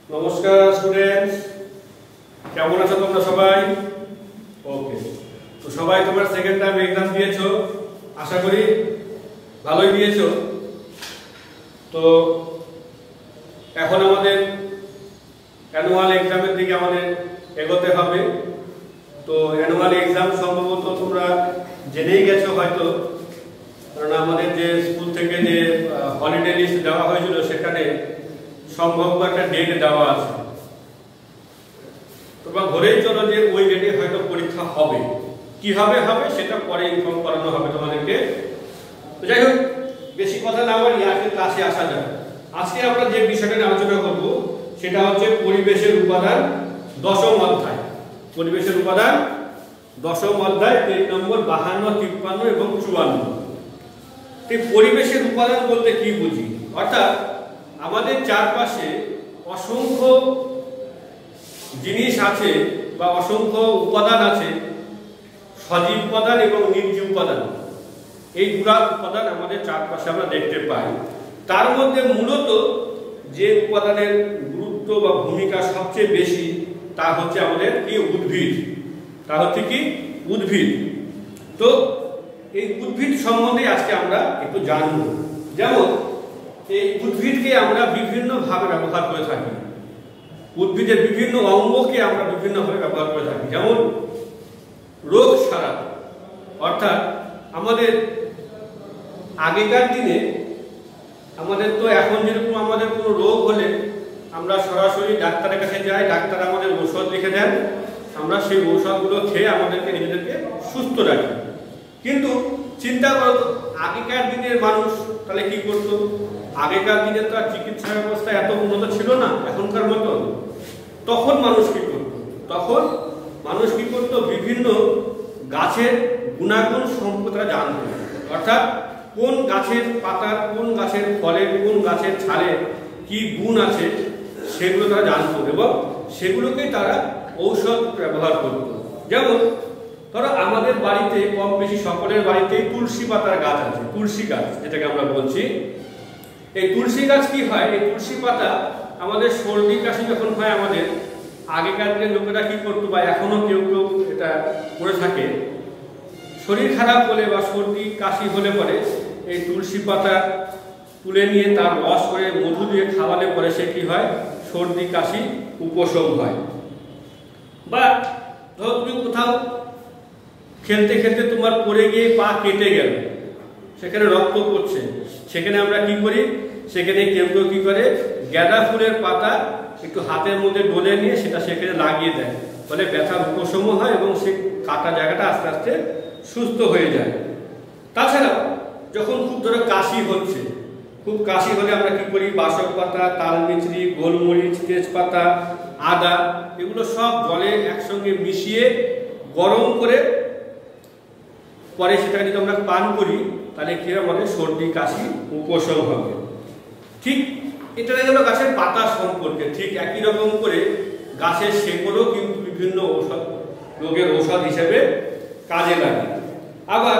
নমস্কার স্টুডেন্টস, কেমন আছো তোমরা সবাই? ওকে, তো সবাই তোমরা সেকেন্ড টাইম এক্সাম দিয়েছো, আশা করি ভালোই দিয়েছো। তো এখন আমাদের অ্যানুয়াল এক্সামের দিকে আমাদের এগোতে হবে। তো অ্যানুয়াল এক্সাম সম্ভবত তোমরা জেনেই গেছো হয়তো, কারণ আমাদের যে স্কুল থেকে যে হলিডে লিস্ট দেওয়া হয়েছিল সেখানে সম্ভব একটা ডেট দেওয়া আছে। তোমরা ধরেই চলো যে ওই ডেটে হয়তো পরীক্ষা হবে। কিভাবে হবে সেটা পরে ইনফর্ম করানো হবে তোমাদেরকে। তো যাই হোক, বেশি কথা না বলি, আজকে ক্লাসে আসা যাক। আজকে আমরা যে বিষয়টা নিয়ে আলোচনা করব সেটা হচ্ছে পরিবেশের উপাদান, দশম অধ্যায়। পরিবেশের উপাদান দশম অধ্যায়, পেজ নম্বর 52, 53 এবং 54। এই পরিবেশের উপাদান বলতে কি বুঝি? অর্থাৎ আমাদের চারপাশে অসংখ্য জিনিস আছে বা অসংখ্য উপাদান আছে, সজীব উপাদান এবং নির্জীব উপাদান। এই দুটো উপাদান আমাদের চারপাশে আমরা দেখতে পাই। তার মধ্যে মূলত যে উপাদানের গুরুত্ব বা ভূমিকা সবচেয়ে বেশি তা হচ্ছে আমাদের কি? উদ্ভিদ। তা হচ্ছে কি? উদ্ভিদ। তো এই উদ্ভিদ সম্বন্ধে আজকে আমরা একটু জানব। যেমন এই উদ্ভিদকে আমরা বিভিন্ন ভাবে ব্যবহার করে থাকি, উদ্ভিদের বিভিন্ন অঙ্গকে আমরা বিভিন্ন ভাবে ব্যবহার করে থাকি। যেমন রোগ সারা, অর্থাৎ আমাদের আগেকার দিনে আমাদের তো এখন যেরকম আমাদের কোনো রোগ হলে আমরা সরাসরি ডাক্তারের কাছে যাই, ডাক্তার আমাদের ঔষধ লিখে দেন, আমরা সেই ঔষধগুলো খেয়ে আমাদেরকে নিজেদেরকে সুস্থ রাখি। কিন্তু চিন্তা করো তো, আগেকার দিনের মানুষ তাহলে কি করতো? আগেকার দিনে তো আর চিকিৎসা ব্যবস্থা এত উন্নত ছিল না এখনকার মতো। তখন মানুষ কি করতো? বিভিন্ন গাছের গুণাগুণ সম্পর্কে জানতো। অর্থাৎ কোন গাছের পাতার, কোন গাছের ফলের, কোন গাছের ছালের কি গুণ আছে সেগুলো তারা জানতো এবং সেগুলোকেই তারা ঔষধ ব্যবহার করত। যেমন ধরো আমাদের বাড়িতে কম বেশি সকলের বাড়িতেই তুলসী পাতার গাছ আছে, তুলসী গাছ যেটাকে আমরা বলছি। এই তুলসী গাছ কি হয়? এই তুলসী পাতা আমাদের সর্দি কাশি যখন হয়, আমাদের আগেকার দিনের লোকেরা কি করতো বা এখনো কেউ কেউ এটা করে থাকে, শরীর খারাপ হলে বা সর্দি কাশি হলে পরে এই তুলসী পাতা তুলে নিয়ে তার রস করে মধু দিয়ে খাওয়ালে পরে সে কি হয়? সর্দি কাশি উপশম হয়। বা ধরো তুমি কোথাও খেলতে খেলতে তোমার পড়ে গিয়ে পা কেটে গেল, সেখানে রক্ত পড়ছে, সেখানে আমরা কি করি? সেখানে কেউ কেউ কি করে? গাঁদা ফুলের পাতা একটু হাতের মধ্যে ডলে নিয়ে সেটা সেখানে লাগিয়ে দেয়, ফলে ব্যথার উপশম হয় এবং সেই কাটা জায়গাটা আস্তে আস্তে সুস্থ হয়ে যায়। তাছাড়াও যখন খুব ধরো কাশি হচ্ছে, খুব কাশি হলে আমরা কি করি? বাসক পাতা, তালমিছরি, গোলমরিচ, তেজপাতা, আদা এগুলো সব জলে একসঙ্গে মিশিয়ে গরম করে পরে সেটাকে যদি আমরা পান করি তাহলে কি আমাদের সর্দি কাশি উপশম হবে। ঠিক এটা গেল গাছের পাতা সম্পর্কে। ঠিক একই রকম করে গাছের শেকড়ও কিন্তু বিভিন্ন ঔষধ, রোগের ঔষধ হিসেবে কাজে লাগে। আবার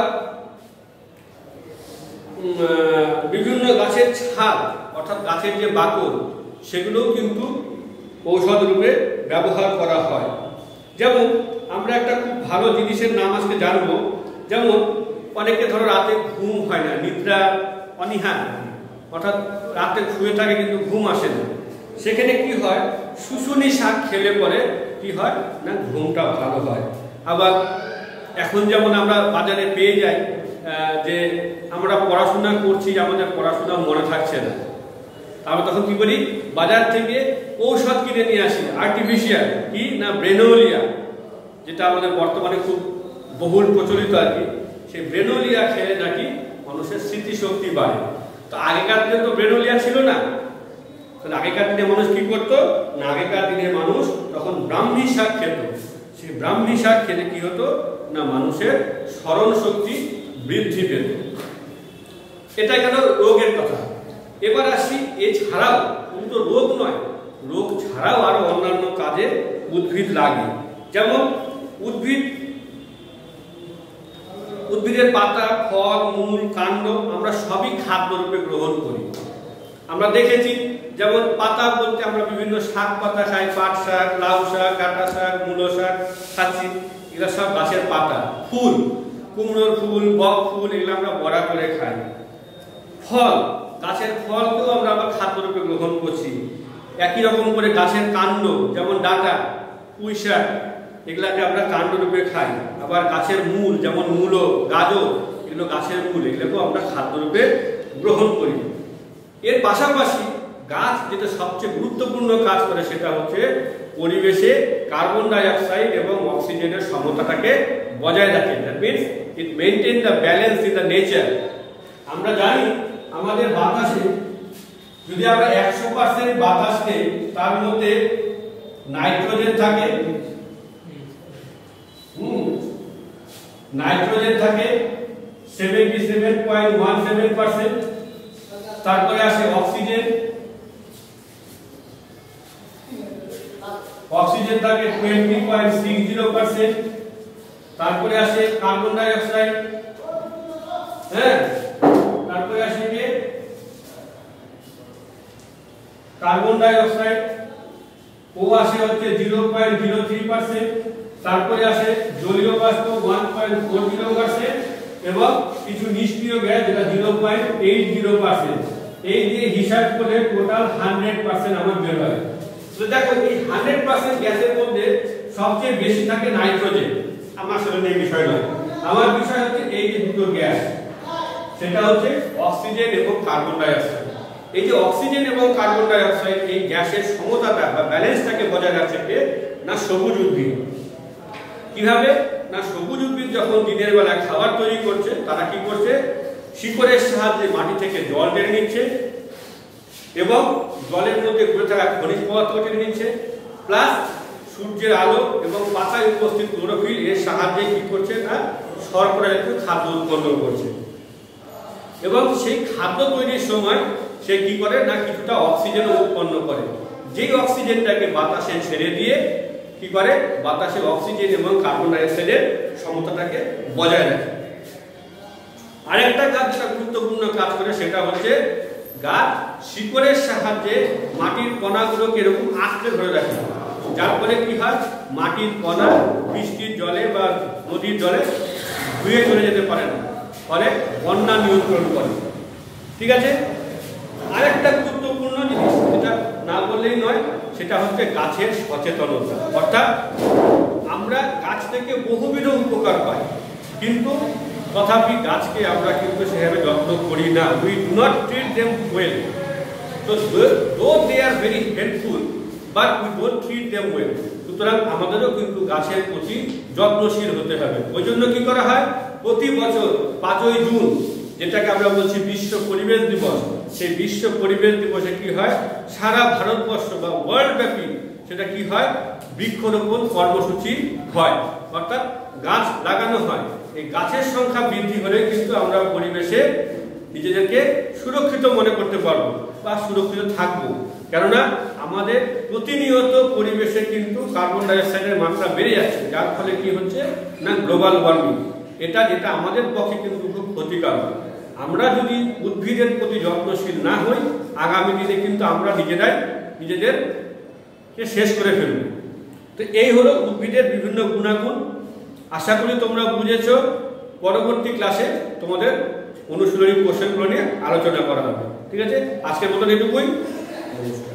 বিভিন্ন গাছের ছাল অর্থাৎ গাছের যে বাকল সেগুলোও কিন্তু ঔষধ রূপে ব্যবহার করা হয়। যেমন আমরা একটা খুব ভালো জিনিসের নাম আজকে জানবো। যেমন অনেকে ধরো রাতে ঘুম হয় না, নিদ্রা অনীহা, অর্থাৎ রাতে শুয়ে থাকে কিন্তু ঘুম আসে না, সেখানে কি হয়? শুশুনি শাক খেলে পরে কি হয় না? ঘুমটা ভালো হয়। আবার এখন যেমন আমরা বাজারে পেয়ে যাই যে আমরা পড়াশোনা করছি, আমাদের পড়াশোনা মনে থাকছে না, আমরা তখন কি করি? বাজার থেকে ঔষধ কিনে নিয়ে আসি, আর্টিফিশিয়াল কি না ব্রেনোলিয়া, যেটা আমাদের বর্তমানে খুব বহুল প্রচলিত আর কি। সেই ব্রেনোলিয়া খেলে নাকি মানুষের স্মৃতিশক্তি বাড়ে। তো আগেকার দিনে তো ব্রেনোলিয়া ছিল না, তাহলে আগেকার দিনে মানুষ কি করতো না? আগেকার দিনে মানুষ তখন ব্রাহ্মী শাক খেত। সেই ব্রাহ্মী শাক খেলে কি হতো না? মানুষের স্মরণ শক্তি বৃদ্ধি পেত। এটা গেল রোগের কথা। এবার আসি, এছাড়াও কিন্তু রোগ নয়, রোগ ছাড়াও আরো অন্যান্য কাজে উদ্ভিদ লাগে। যেমন উদ্ভিদের পাতা, ফল, মূল, কাণ্ড আমরা সবই খাদ্য রূপে গ্রহণ করি। আমরা দেখেছি যেমন পাতা বলতে আমরা বিভিন্ন শাক পাতা খাই, পাট শাক, লাউ শাক, ডাঁটা শাক, মূলো শাক খাচ্ছি, এগুলো সব গাছের পাতা। ফুল, কুমড়োর ফুল, বক ফুল, এগুলো আমরা বড়া করে খাই। ফল, গাছের ফলকেও আমরা আবার খাদ্যরূপে গ্রহণ করছি। একই রকম করে গাছের কাণ্ড, যেমন ডাঁটা, পুঁই শাক, এগুলাকে আমরা কাণ্ডরূপে খাই। আবার গাছের মূল, যেমন মূলো, গাজর, এগুলো গাছের মূল, এগুলোকেও আমরা খাদ্যরূপে গ্রহণ করি। এর পাশাপাশি গাছ যেটা সবচেয়ে গুরুত্বপূর্ণ কাজ করে সেটা হচ্ছে পরিবেশে কার্বন ডাই অক্সাইড এবং অক্সিজেনের সমতাটাকে বজায় রাখে। That means it maintain the balance in the nature. আমরা জানি আমাদের বাতাসে যদি আমরা 100% বাতাস নেই, তার মধ্যে নাইট্রোজেন থাকে, নাইট্রোজেন থাকে 77.17%, তারপরে আসে অক্সিজেন, অক্সিজেন থাকে 20.60%, তারপরে আসে কার্বন ডাই অক্সাইড, হ্যাঁ, তারপরে আসে কি কার্বন ডাই অক্সাইড, ও আসে হচ্ছে 0.03%, তারপরে আসে জলীয় বাষ্প 1.40% এবং কিছু নিষ্ক্রিয় গ্যাস যেটা 0.80%। এই দিয়ে হিসাব করে টোটাল 100% আমার বের হয়। তো দেখো এই 100% গ্যাসের মধ্যে সবচেয়ে বেশি থাকে নাইট্রোজেন। আমার সাথে এই বিষয় নয়, আমার বিষয় হচ্ছে এই যে দুটো গ্যাস, সেটা হচ্ছে অক্সিজেন এবং কার্বন ডাই অক্সাইড। এই যে অক্সিজেন এবং কার্বন ডাই অক্সাইড, এই গ্যাসের সমতাটা বা ব্যালেন্সটাকে বজায় রাখছে কে না সবুজ উদ্ভিদ। কিভাবে না সবুজ উদ্ভিদ যখন দিনের বেলা খাবার তৈরি করছে, তারা কি করছে শিকড়ের সাহায্যে মাটি থেকে জল টেনে নিচ্ছে এবং জলের মধ্যে ঘুরে থাকা খনিজ পদার্থ টেনে নিচ্ছে, প্লাস সূর্যের আলো এবং পাতায় উপস্থিত ক্লোরোফিল এর সাহায্যে কি করছে না শর্করা জাতীয় খাদ্য উৎপন্ন করছে। এবং সেই খাদ্য তৈরির সময় সে কি করে না কিছুটা অক্সিজেন উৎপন্ন করে, যেই অক্সিজেনটাকে বাতাসে ছেড়ে দিয়ে কি করে বাতাসে অক্সিজেন এবং কার্বন ডাই অক্সাইডের সমতাটাকে বজায় রাখে। আরেকটা কাজ যেটা গুরুত্বপূর্ণ কাজ করে সেটা হচ্ছে গাছ শিকড়ের সাহায্যে মাটির কণাগুলোকে এরকম আঁকড়ে ধরে রাখে, যার ফলে কি হয় মাটির কণা বৃষ্টির জলে বা নদীর জলে ধুয়ে চলে যেতে পারে না, ফলে বন্যা নিয়ন্ত্রণ করে। ঠিক আছে, আরেকটা গুরুত্বপূর্ণ জিনিস যেটা না বললেই নয় সেটা হচ্ছে গাছের সচেতনতা। অর্থাৎ আমরা গাছ থেকে বহুবিধ উপকার পাই, কিন্তু তথাপি গাছকে আমরা কিন্তু সেভাবে যত্ন করি না। We do not treat them well. তো though they are very helpful but we don't treat them well. সুতরাং আমাদেরও কিন্তু গাছের প্রতি যত্নশীল হতে হবে। ওই জন্য কি করা হয় প্রতি বছর 5ই জুন, যেটাকে আমরা বলছি বিশ্ব পরিবেশ দিবস, সেই বিশ্ব পরিবেশ দিবসে কি হয় সারা ভারতবর্ষ বা ওয়ার্ল্ড ব্যাপী সেটা কি হয় বৃক্ষরোপণ কর্মসূচি হয়, অর্থাৎ গাছ লাগানো হয়। এই গাছের সংখ্যা বৃদ্ধি হলে কিন্তু আমরা পরিবেশে নিজেদেরকে সুরক্ষিত মনে করতে পারবো বা সুরক্ষিত থাকবো। কেননা আমাদের প্রতিনিয়ত পরিবেশে কিন্তু কার্বন ডাই অক্সাইডের মাত্রা বেড়ে যাচ্ছে, যার ফলে কি হচ্ছে না গ্লোবাল ওয়ার্মিং। এটা যেটা আমাদের পক্ষে কিন্তু খুব ক্ষতিকারক। আমরা যদি উদ্ভিদের প্রতি যত্নশীল না হই, আগামী দিনে কিন্তু আমরা নিজেরাই নিজেদেরকে শেষ করে ফেলব। তো এই হলো উদ্ভিদের বিভিন্ন গুণাগুণ। আশা করি তোমরা বুঝেছো। পরবর্তী ক্লাসে তোমাদের অনুশীলনী কোশ্চেনগুলো নিয়ে আলোচনা করা হবে। ঠিক আছে, আজকের মতন এটুকুই।